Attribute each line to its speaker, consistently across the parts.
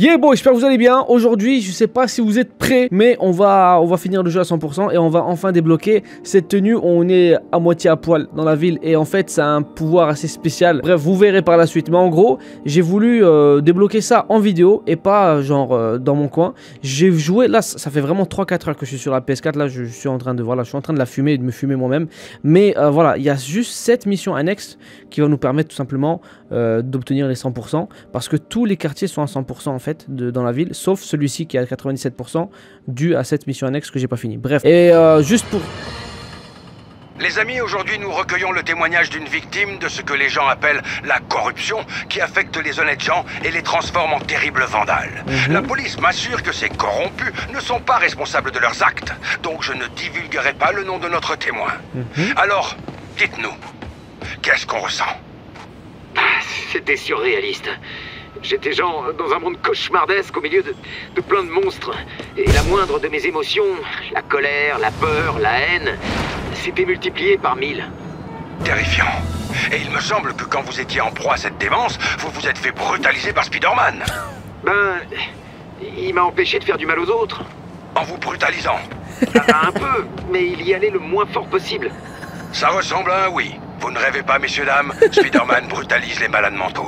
Speaker 1: Yeah bon, j'espère que vous allez bien. Aujourd'hui, je sais pas si vous êtes prêts, mais on va finir le jeu à 100% et on va enfin débloquer cette tenue où on est à moitié à poil dans la ville et en fait, ça a un pouvoir assez spécial. Bref, vous verrez par la suite. Mais en gros, j'ai voulu débloquer ça en vidéo et pas genre dans mon coin. J'ai joué là, ça fait vraiment 3-4 heures que je suis sur la PS4. Là, je suis en train de voilà, je suis en train de la fumer et de me fumer moi-même. Mais voilà, il y a juste cette mission annexe qui va nous permettre tout simplement d'obtenir les 100% parce que tous les quartiers sont à 100% en fait dans la ville, sauf celui-ci qui est à 97% dû à cette mission annexe que j'ai pas fini. Bref, et juste pour...
Speaker 2: Les amis, aujourd'hui nous recueillons le témoignage d'une victime de ce que les gens appellent la corruption qui affecte les honnêtes gens et les transforme en terribles vandales. La police m'assure que ces corrompus ne sont pas responsables de leurs actes, donc je ne divulguerai pas le nom de notre témoin. Alors, dites-nous, qu'est-ce qu'on ressent?
Speaker 3: C'était surréaliste. J'étais genre dans un monde cauchemardesque au milieu de plein de monstres. Et la moindre de mes émotions, la colère, la peur, la haine, s'était multipliée par 1000.
Speaker 2: Terrifiant. Et il me semble que quand vous étiez en proie à cette démence, vous vous êtes fait brutaliser par Spider-Man.
Speaker 3: Ben, il m'a empêché de faire du mal aux autres.
Speaker 2: En vous brutalisant?
Speaker 3: Un peu, mais il y allait le moins fort possible.
Speaker 2: Ça ressemble à un oui. Vous ne rêvez pas, messieurs, dames, Spider-Man brutalise les malades mentaux.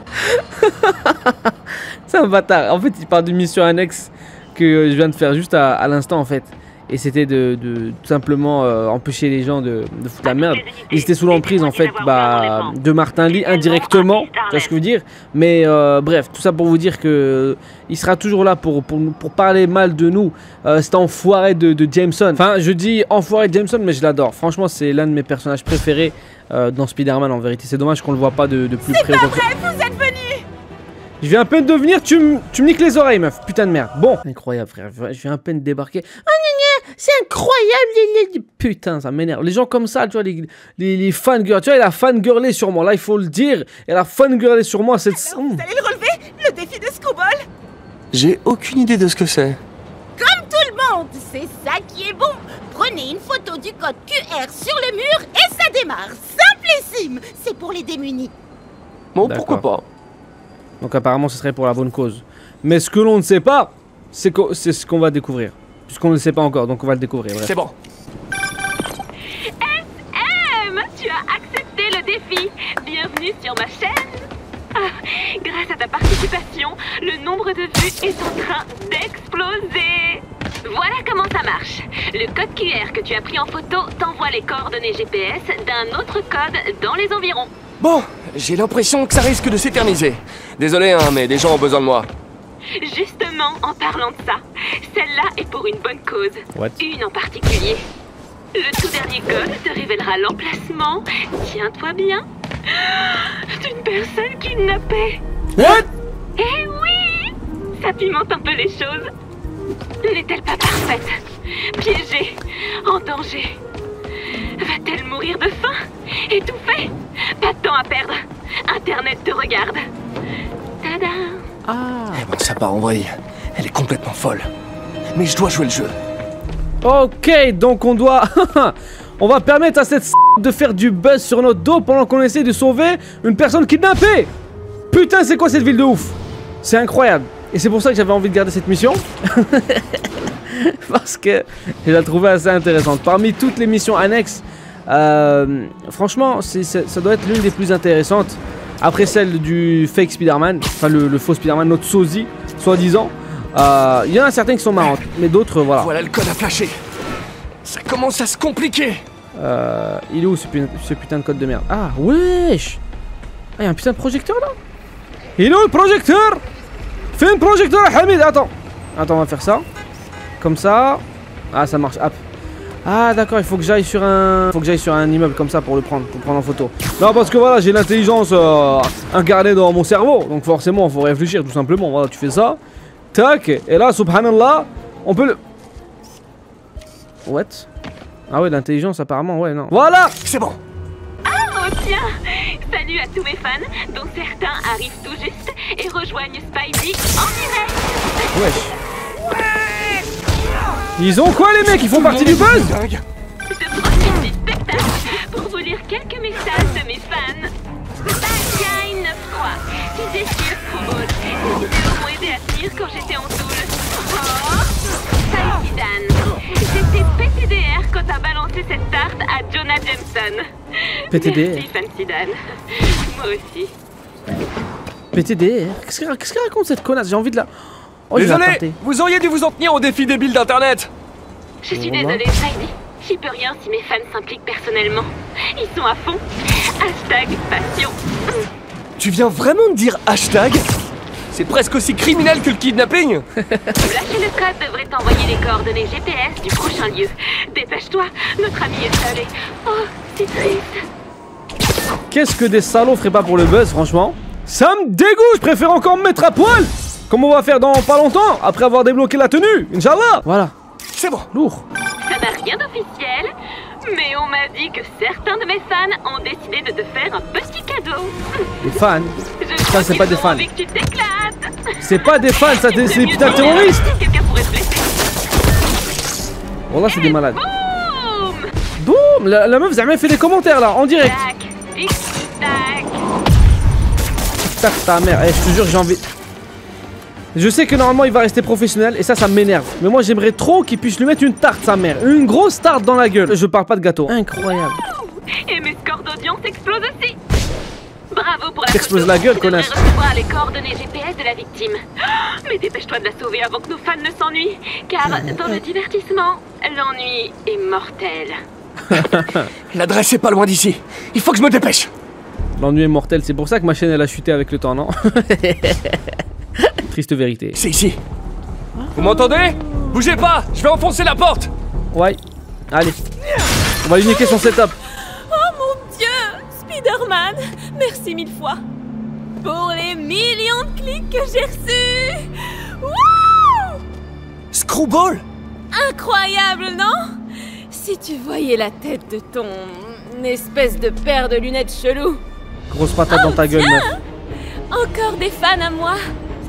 Speaker 1: C'est un bâtard. En fait, il parle d'une mission annexe que je viens de faire juste à l'instant en fait. Et c'était de tout simplement empêcher les gens de foutre la merde. Ils étaient sous l'emprise en fait de Martin Lee indirectement, tu vois ce que je veux dire. Mais bref, tout ça pour vous dire que il sera toujours là pour parler mal de nous. Cet enfoiré de Jameson. Enfin, je dis enfoiré de Jameson, mais je l'adore. Franchement, c'est l'un de mes personnages préférés dans Spider-Man en vérité. C'est dommage qu'on le voit pas de plus près.
Speaker 4: C'est pas vrai, vous êtes venus!
Speaker 1: Je viens à peine de venir, tu me niques les oreilles, meuf. Putain de merde. Bon, incroyable, frère. Je viens à peine de débarquer. C'est incroyable. Putain, ça m'énerve. Les gens comme ça, tu vois, les fangirls. Tu vois, elle a fangirlé sur moi. Là, il faut le dire. Elle a fangirlé sur moi.
Speaker 4: Alors, vous allez le relever? Le défi de Screwball?
Speaker 5: J'ai aucune idée de ce que c'est.
Speaker 4: Comme tout le monde, c'est ça qui est bon. Prenez une photo du code QR sur le mur et ça démarre. Simplissime. C'est pour les démunis.
Speaker 5: Bon, pourquoi pas.
Speaker 1: Donc apparemment ce serait pour la bonne cause. Mais ce que l'on ne sait pas, c'est ce qu'on va découvrir. Puisqu'on ne le sait pas encore, donc on va le découvrir.
Speaker 5: C'est bon.
Speaker 6: SM, tu as accepté le défi. Bienvenue sur ma chaîne. Grâce à ta participation, le nombre de vues est en train d'exploser. Voilà comment ça marche. Le code QR que tu as pris en photo t'envoie les coordonnées GPS d'un autre code dans les environs.
Speaker 5: Bon, j'ai l'impression que ça risque de s'éterniser. Désolé, hein, mais des gens ont besoin de moi.
Speaker 6: Justement, en parlant de ça, celle-là est pour une bonne cause.
Speaker 1: What?
Speaker 6: Une en particulier. Le tout dernier code te révélera l'emplacement, tiens-toi bien, d'une personne kidnappée.
Speaker 1: What?
Speaker 6: Eh oui! Ça pimente un peu les choses. N'est-elle pas parfaite? Piégée? En danger? Va-t-elle mourir de faim? Étouffée? Pas de temps à perdre. Internet te regarde. Tada!
Speaker 1: Ah.
Speaker 5: Eh ben, ça part en vrille. Elle est complètement folle. Mais je dois jouer le jeu.
Speaker 1: Ok, donc on doit... on va permettre à cette de faire du buzz sur notre dos pendant qu'on essaie de sauver une personne kidnappée. Putain, c'est quoi cette ville de ouf? C'est incroyable. Et c'est pour ça que j'avais envie de garder cette mission. Parce que je la trouvais assez intéressante. Parmi toutes les missions annexes, franchement, ça doit être l'une des plus intéressantes. Après celle du fake Spider-Man, enfin le faux Spider-Man, notre sosie, soi-disant. Il y en a certaines qui sont marrantes, mais d'autres, voilà.
Speaker 5: Voilà le code à flasher. Ça commence à se compliquer.
Speaker 1: Il est où ce putain de code de merde? Ah, wesh! Ah, il y a un putain de projecteur là? Il est où le projecteur? Fais un projecteur, Hamid! Attends, on va faire ça. Comme ça. Ah, ça marche. Hop. Ah, d'accord, il faut que j'aille sur un immeuble comme ça pour prendre en photo. Non, parce que voilà, j'ai l'intelligence incarnée dans mon cerveau. Donc forcément, il faut réfléchir tout simplement. Voilà, tu fais ça. Tac. Et là, subhanallah, on peut le... What? Ah ouais, l'intelligence apparemment, ouais, non. Voilà!
Speaker 5: C'est bon.
Speaker 6: Oh tiens! Salut à tous mes fans, dont certains arrivent tout juste et rejoignent Spidey en direct.
Speaker 1: Wesh. Ils ont quoi les mecs? Ils font partie du buzz?
Speaker 6: Je profite du spectacle pour vous lire quelques messages de mes fans. Bad Guy 93, si j'ai su Screwball, si nous aider à tenir souvenirs quand j'étais en Toul. Oh, salut Dan. J'étais PTDR quand t'as balancé cette tarte à Jonah Jameson.
Speaker 1: PTDR.
Speaker 6: Merci Fancy Dan. Moi aussi.
Speaker 1: PTDR. Qu'est-ce qu'elle raconte cette connasse? J'ai envie de la... Oh, je vais la
Speaker 5: Désolé,
Speaker 1: tâter.
Speaker 5: vous auriez dû vous en tenir au défi débile d'internet.
Speaker 6: Je suis désolée, Spidey. J'y peux rien si mes fans s'impliquent personnellement. Ils sont à fond. Hashtag passion.
Speaker 5: Tu viens vraiment de dire hashtag? C'est presque aussi criminel que le kidnapping.
Speaker 6: Lâcher le code devrait t'envoyer les coordonnées GPS du prochain lieu. Dépêche-toi, notre ami est seul et... Oh, c'est triste.
Speaker 1: Qu'est-ce que des salauds feraient pas pour le buzz, franchement? Ça me dégoûte, je préfère encore me mettre à poil. Comme on va faire dans pas longtemps, après avoir débloqué la tenue, Inch'Allah. Voilà.
Speaker 5: C'est bon.
Speaker 1: Lourd.
Speaker 6: Ça n'a rien d'officiel, mais on m'a dit que certains de mes fans ont décidé de te faire un petit cadeau.
Speaker 1: Des fans.
Speaker 6: Je
Speaker 1: Ça, c'est pas des fans.
Speaker 6: envie que tu t'éclates.
Speaker 1: C'est pas des fans, ça, c'est des putains de terroristes.
Speaker 6: Quelqu'un pourrait se blesser.
Speaker 1: Voilà, c'est des malades.
Speaker 6: Boum.
Speaker 1: Boum. La meuf, Zahma fait des commentaires là, en direct.
Speaker 6: Tac, tic, tac.
Speaker 1: Tac, ta mère. Eh, je te jure, j'ai envie. Je sais que normalement il va rester professionnel et ça m'énerve. Mais moi j'aimerais trop qu'il puisse lui mettre une tarte, sa mère. Une grosse tarte dans la gueule. Je parle pas de gâteau. Incroyable.
Speaker 6: Et mes scores d'audience explosent aussi. Bravo pour la
Speaker 1: T'exploses
Speaker 6: photo.
Speaker 1: la gueule,
Speaker 6: Tu devrais
Speaker 1: connasse.
Speaker 6: recevoir les coordonnées GPS de la victime. Mais dépêche-toi de la sauver avant que nos fans ne s'ennuient. Car dans le divertissement, l'ennui est mortel.
Speaker 5: L'adresse est pas loin d'ici. Il faut que je me dépêche.
Speaker 1: L'ennui est mortel. C'est pour ça que ma chaîne elle a chuté avec le temps, non? Triste vérité.
Speaker 5: C'est ici. Vous m'entendez? Bougez pas, je vais enfoncer la porte.
Speaker 1: Ouais. Allez. On va lui niquer son setup.
Speaker 4: Oh mon Dieu, Spider-Man, merci 1000 fois pour les millions de clics que j'ai reçus. Wouh!
Speaker 5: Screwball?
Speaker 4: Incroyable, non? Si tu voyais la tête de ton espèce de paire de lunettes chelou.
Speaker 1: Grosse patate dans ta gueule, meuf.
Speaker 4: Encore des fans à moi.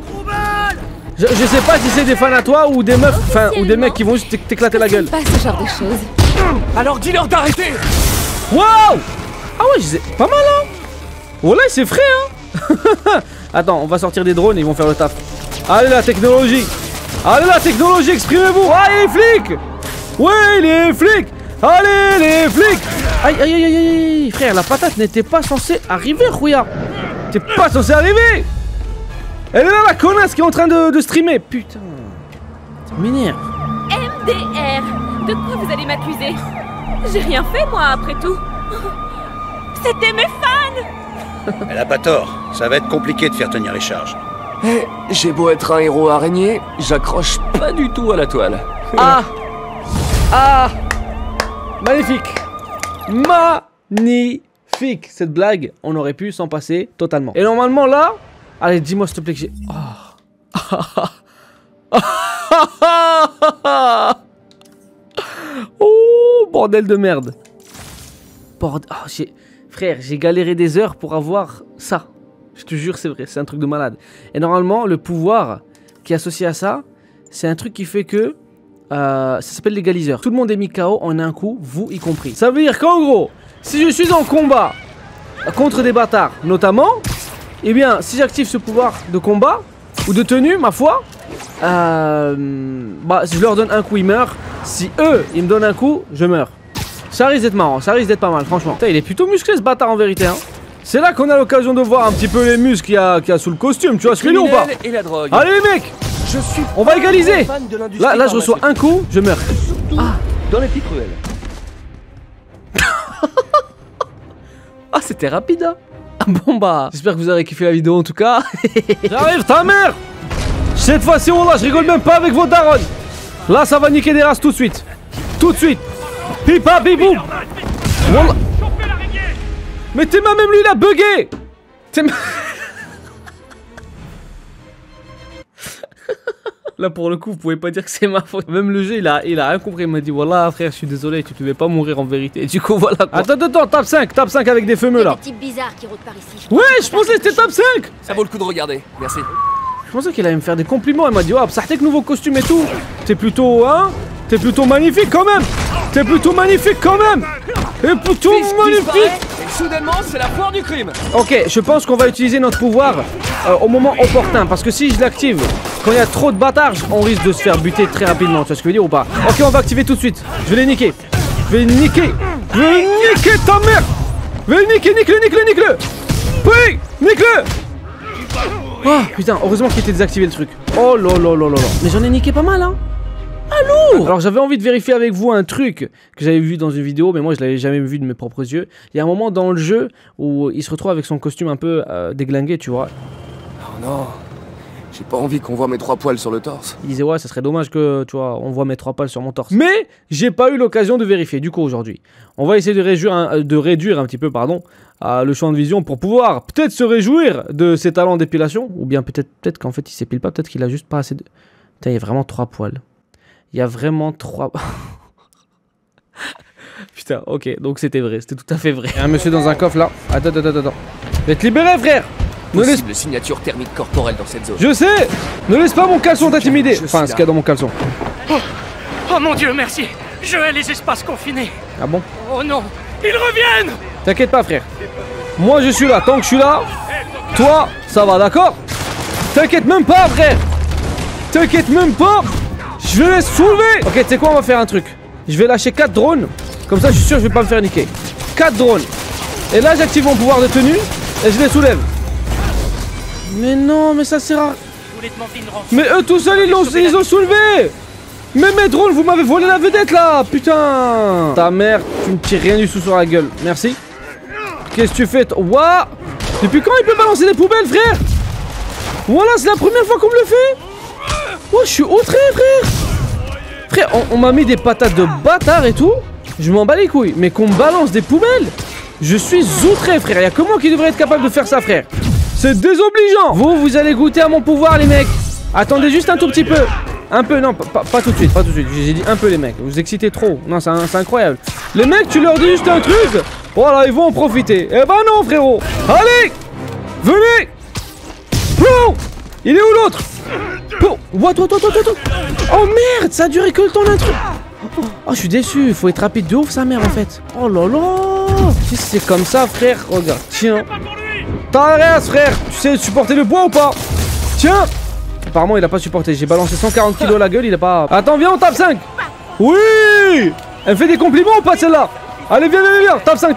Speaker 1: Je sais pas si c'est des fans à toi ou des meufs, enfin, ou des mecs qui vont juste t'éclater la gueule.
Speaker 4: Pas ce genre de choses.
Speaker 5: Alors dis-leur d'arrêter.
Speaker 1: Waouh! Ah ouais, pas mal, hein? Oh là, c'est frais, hein? Attends, on va sortir des drones et ils vont faire le taf. Allez, la technologie! Allez, la technologie, exprimez-vous! Allez, les flics! Ouais, les flics! Allez, les flics! Aïe, aïe, aïe, aïe, aïe! Frère, la patate n'était pas censée arriver, Rouya! T'es pas censé arriver! Elle est là, la connasse qui est en train de streamer! Putain! Ça m'énerve!
Speaker 4: MDR, de quoi vous allez m'accuser? J'ai rien fait, moi, après tout. C'était mes fans.
Speaker 7: Elle a pas tort, ça va être compliqué de faire tenir les charges.
Speaker 5: Eh, j'ai beau être un héros araignée, j'accroche pas du tout à la toile.
Speaker 1: Ah! Ah! Magnifique! Magnifique! Cette blague, on aurait pu s'en passer totalement. Et normalement là... Allez, dis-moi s'il te plaît que j'ai... Oh! Oh, bordel de merde. Bordel... Oh, frère, j'ai galéré des heures pour avoir ça. Je te jure, c'est vrai, c'est un truc de malade. Et normalement, le pouvoir qui est associé à ça, c'est un truc qui fait que... ça s'appelle l'égaliseur. Tout le monde est mis KO en un coup, vous y compris. Ça veut dire qu'en gros, si je suis en combat contre des bâtards, notamment, eh bien, si j'active ce pouvoir de combat ou de tenue, ma foi, bah, si je leur donne un coup, ils meurent. Si eux, ils me donnent un coup, je meurs. Ça risque d'être marrant, ça risque d'être pas mal, franchement. Putain, il est plutôt musclé ce bâtard en vérité, hein. C'est là qu'on a l'occasion de voir un petit peu les muscles qu'il y a sous le costume, tu vois ce que je veux dire ou pas?
Speaker 5: Et la drogue.
Speaker 1: Allez les mecs,
Speaker 5: Je suis
Speaker 1: on va égaliser.
Speaker 5: fan de l'industrie
Speaker 1: Là je reçois un coup, je meurs. Ah,
Speaker 5: dans les petites ruelles.
Speaker 1: ah c'était rapide, hein. Ah, bon bah, j'espère que vous avez kiffé la vidéo en tout cas. J'arrive ta mère. Cette fois-ci, wallah, je rigole même pas avec vos darons. Là ça va niquer des races tout de suite. Tout de suite. Pipa biboum. Wallah. Mais Théma, même lui il a bugué. Théma... Là pour le coup vous pouvez pas dire que c'est ma faute. Même le jeu il a rien compris. Il m'a dit voilà frère je suis désolé, tu devais pas mourir en vérité. Du coup voilà quoi. Attends, tape 5 avec des feux là.
Speaker 4: Des types bizarres qui rôdent par ici.
Speaker 1: Ouais je pensais que c'était tape 5.
Speaker 5: Ça vaut le coup de regarder, merci.
Speaker 1: Je pensais qu'il allait me faire des compliments. Il m'a dit, oh, ça tes nouveau costume et tout. T'es plutôt, hein? T'es plutôt magnifique quand même. T'es plutôt magnifique quand même. Et plutôt magnifique.
Speaker 5: soudainement, c'est la foire du crime.
Speaker 1: Ok, je pense qu'on va utiliser notre pouvoir au moment opportun. Parce que si je l'active quand il y a trop de bâtards, on risque de se faire buter très rapidement. Tu vois ce que je veux dire ou pas? Ok, on va activer tout de suite. Je vais les niquer. Je vais les niquer. Je vais niquer ta mère. Je vais les niquer, nique-le. Oui, nique-le. Oh putain, heureusement qu'il était désactivé le truc. Oh là. Mais j'en ai niqué pas mal, hein. Allô. Alors j'avais envie de vérifier avec vous un truc que j'avais vu dans une vidéo, mais moi je l'avais jamais vu de mes propres yeux. Il y a un moment dans le jeu où il se retrouve avec son costume un peu déglingué, tu vois.
Speaker 5: Oh non, j'ai pas envie qu'on voit mes 3 poils sur le torse.
Speaker 1: Il disait ouais, ça serait dommage que, tu vois, on voit mes 3 poils sur mon torse. Mais j'ai pas eu l'occasion de vérifier. Du coup aujourd'hui, on va essayer de réduire un petit peu, pardon, le champ de vision pour pouvoir peut-être se réjouir de ses talents d'épilation, ou bien peut-être qu'en fait il s'épile pas, peut-être qu'il a juste pas assez de. Putain, il y a vraiment 3 poils. Il y a vraiment 3... Putain, ok, donc c'était vrai, c'était tout à fait vrai. Il y a un monsieur dans un coffre là. Attends. Je vais te libérer, frère.
Speaker 5: Possible signature thermique corporelle dans cette zone.
Speaker 1: Je sais. Ne laisse pas mon caleçon t'intimider. Enfin, ce qu'il y a dans mon caleçon.
Speaker 8: Oh mon Dieu, merci. Je hais les espaces confinés.
Speaker 1: Ah bon?
Speaker 8: Oh non, ils reviennent.
Speaker 1: T'inquiète pas, frère. Moi, je suis là. Tant que je suis là, toi, ça va, d'accord? T'inquiète même pas, frère. T'inquiète même pas. Je vais les soulever. Ok, tu sais quoi, on va faire un truc. Je vais lâcher 4 drones. Comme ça, je suis sûr que je vais pas me faire niquer. 4 drones. Et là, j'active mon pouvoir de tenue et je les soulève. Mais non, mais ça sert à... Mais eux tout seuls, ils ont soulevé. Mais mes drones, vous m'avez volé la vedette là. Putain. Ta mère, tu me tires rien du tout sur la gueule. Merci. Qu'est-ce que tu fais? Ouah. Depuis quand il peut balancer des poubelles, frère? Voilà, c'est la première fois qu'on me le fait. Oh, je suis outré, frère. Frère, on m'a mis des patates de bâtard et tout. Je m'en bats les couilles. Mais qu'on me balance des poubelles, je suis outré, frère. Y'a que moi qui devrait être capable de faire ça, frère. C'est désobligeant. Vous allez goûter à mon pouvoir, les mecs. Attendez juste un tout petit peu. Un peu, non, pas tout de suite. Pas tout de suite. J'ai dit un peu, les mecs. Vous excitez trop. Non, c'est incroyable. Les mecs, tu leur dis juste un truc. Voilà, ils vont en profiter. Eh ben non, frérot. Allez, venez. Pro. Il est où l'autre? What. Oh merde, ça a duré que le temps d'un truc. Oh, je suis déçu, faut être rapide de ouf sa mère en fait. Oh là là. Si c'est comme ça, frère, regarde, tiens. T'arrêtes, frère. Tu sais supporter le bois ou pas? Tiens. Apparemment il a pas supporté, j'ai balancé 140 kilos à la gueule, il a pas... Attends, viens, on tape 5. Oui. Elle me fait des compliments ou pas celle-là? Allez, viens, tape 5.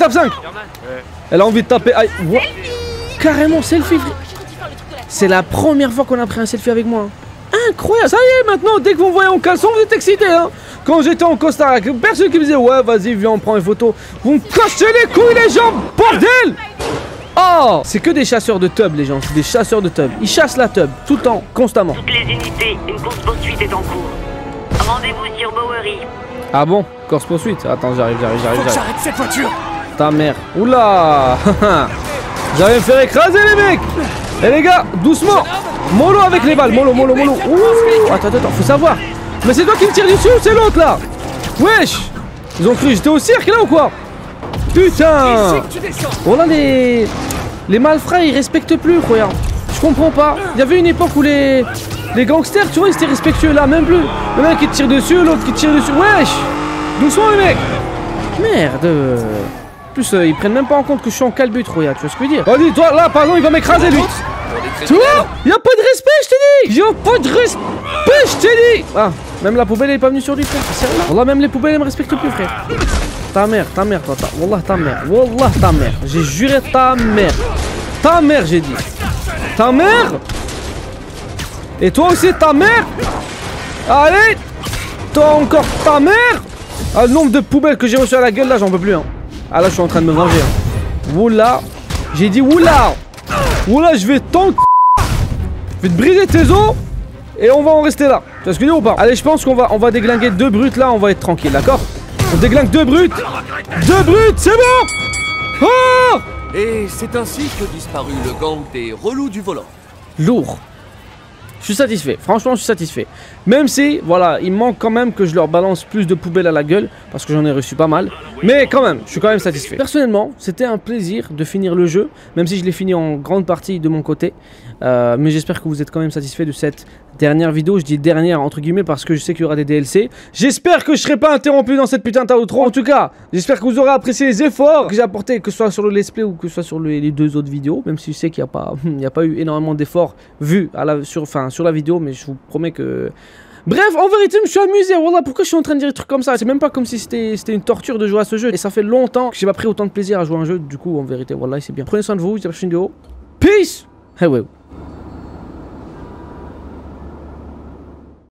Speaker 1: Elle a envie de taper. Aïe. Carrément selfie, frère. C'est la première fois qu'on a pris un selfie avec moi. Incroyable. Ça y est, maintenant, dès que vous me voyez en caleçon, vous êtes excités, hein. Quand j'étais en Costa Rica, personne qui me disait ouais, vas-y, viens, on prend une photo. Vous me cassez les couilles, les gens, bordel. Oh, c'est que des chasseurs de tub, les gens. C'est des chasseurs de tub. Ils chassent la tub, tout le temps, constamment.
Speaker 6: Toutes les unités, une course-poursuite est en cours. Rendez-vous sur Bowery.
Speaker 1: Ah bon? Course-poursuite? Attends, j'arrive.
Speaker 8: Faut que j'arrête cette voiture.
Speaker 1: Ta mère. Oula. J'allais me faire écraser, les mecs. Eh les gars, doucement. Mollo avec les balles, mollo. Ouh. Attends, faut savoir. Mais c'est toi qui me tire dessus ou c'est l'autre là? Wesh. Ils ont cru que j'étais au cirque là ou quoi? Putain. Oh là, les malfrats ils respectent plus, regarde. Je comprends pas. Il y avait une époque où les gangsters, tu vois, ils étaient respectueux, là même plus. Le mec qui te tire dessus, l'autre qui te tire dessus. Wesh. Doucement les mecs. Merde. En plus, ils prennent même pas en compte que je suis en calbut, regarde, tu vois ce que je veux dire? Vas-y, toi là, pardon, il va m'écraser lui. Tu vois? Y'a pas de respect, je t'ai dit! Y'a pas de respect, je t'ai dit! Ah, même la poubelle elle est pas venue sur lui, frère. C'est sérieux? Wallah, même les poubelles elles me respectent plus, frère. Ta mère, toi. Wallah, ta mère. J'ai juré ta mère. Ta mère, j'ai dit. Ta mère? Et toi aussi, ta mère? Allez! Toi encore, ta mère? Ah, le nombre de poubelles que j'ai reçu à la gueule là, j'en peux plus, hein. Ah là, je suis en train de me venger, hein. Oula. J'ai dit oula. Oula, je vais je vais te briser tes os et on va en rester là. Tu vois ce que je veux dire ou pas? Allez, je pense qu'on va déglinguer 2 brutes là, on va être tranquille, d'accord? On déglingue 2 brutes. 2 brutes, c'est bon. Oh.
Speaker 5: Et c'est ainsi que disparut le gang des relous du volant.
Speaker 1: Lourd. Je suis satisfait, franchement je suis satisfait. Même si, voilà, il manque quand même que je leur balance plus de poubelles à la gueule, parce que j'en ai reçu pas mal. Mais quand même, je suis quand même satisfait. Personnellement, c'était un plaisir de finir le jeu, même si je l'ai fini en grande partie de mon côté. Mais j'espère que vous êtes quand même satisfait de cette dernière vidéo. Je dis dernière entre guillemets parce que je sais qu'il y aura des DLC. J'espère que je serai pas interrompu dans cette putain d'outro. En tout cas, j'espère que vous aurez apprécié les efforts que j'ai apportés, que ce soit sur le let's play ou que ce soit sur les 2 autres vidéos. Même si je sais qu'il n'y a pas eu énormément d'efforts vus sur la vidéo, mais je vous promets que... Bref, en vérité, je me suis amusé. Wallah, pourquoi je suis en train de dire des trucs comme ça? C'est même pas comme si c'était une torture de jouer à ce jeu. Et ça fait longtemps que j'ai pas pris autant de plaisir à jouer à un jeu. Du coup, en vérité, wallah, c'est bien. Prenez soin de vous, je vous dis à la prochaine vidéo. Peace! Hey, ouais.